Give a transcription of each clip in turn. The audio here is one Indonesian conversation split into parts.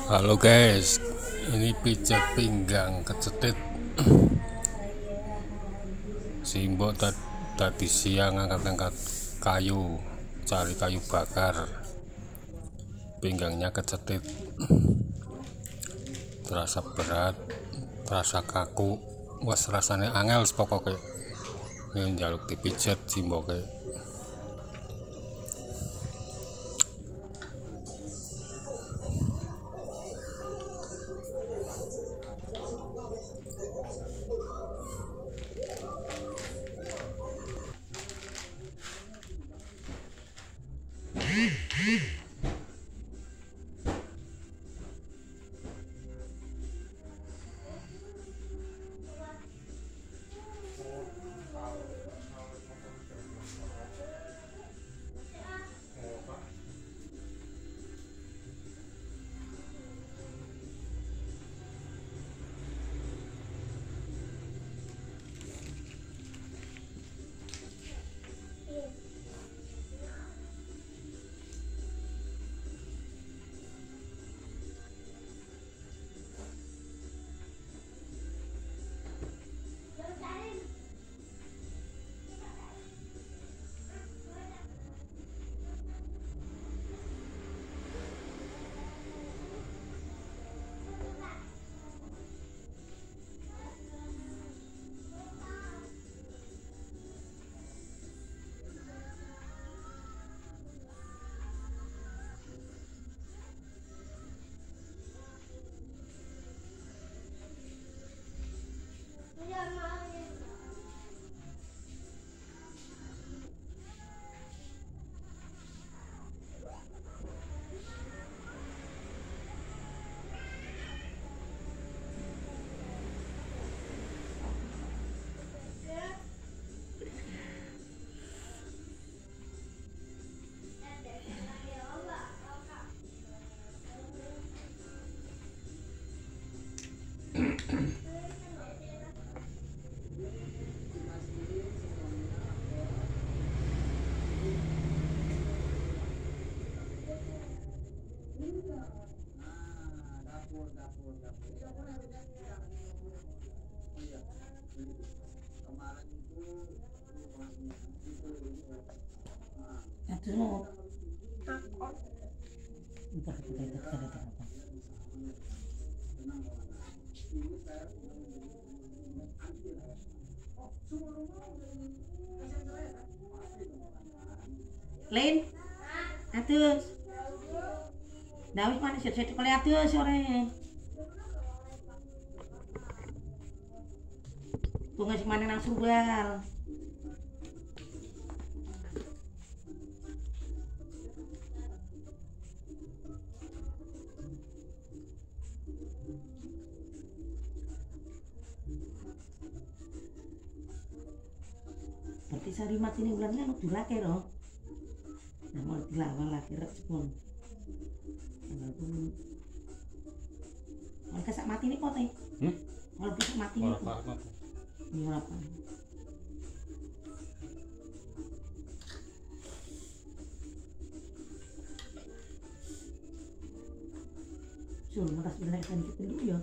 Halo guys, ini pijat pinggang kecetit. Simbok tadi siang angkat-angkat kayu, cari kayu bakar. Pinggangnya kecetit, terasa berat, terasa kaku. Wes rasanya angel pokoknya. Ini njaluk dipijat simboknya. Aduh, entar kita apa? Lin, atus. Dawis mana sih kali atus sore. Bunga si mana nang subal. Berarti sari mati ini bulannya lu dilake loh. Nah mau dilawan lagi respon. Kalau kesak mati ini kok teh? Kalau kesak mati ini kok? Berapa? Suruh merasa benar kan kita dulu ya.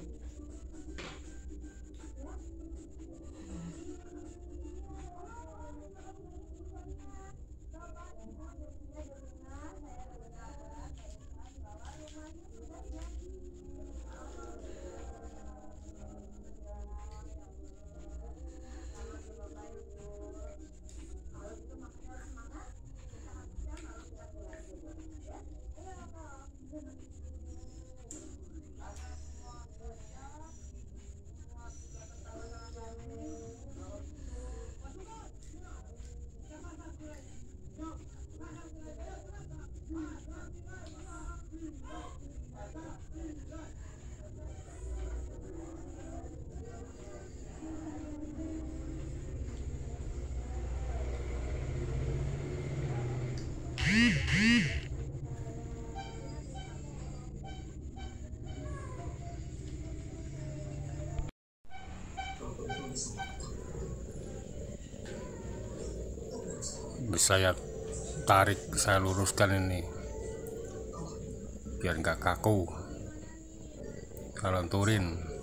Bisa ya tarik, saya luruskan ini biar nggak kaku. Kalonturin.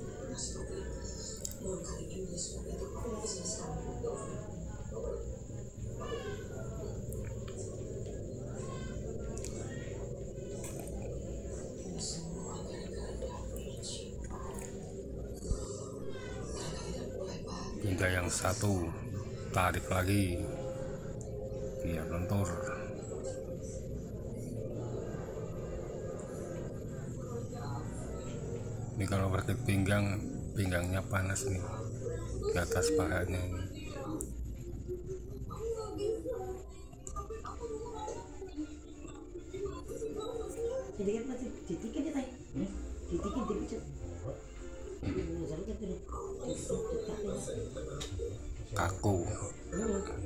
Hingga yang satu, tarik lagi biar lentur. Ini kalau praktik pinggang, pinggangnya panas nih di atas pahanya ini. Jadi kan masih ditikin ya tay, ditikin dipicut. Kaku.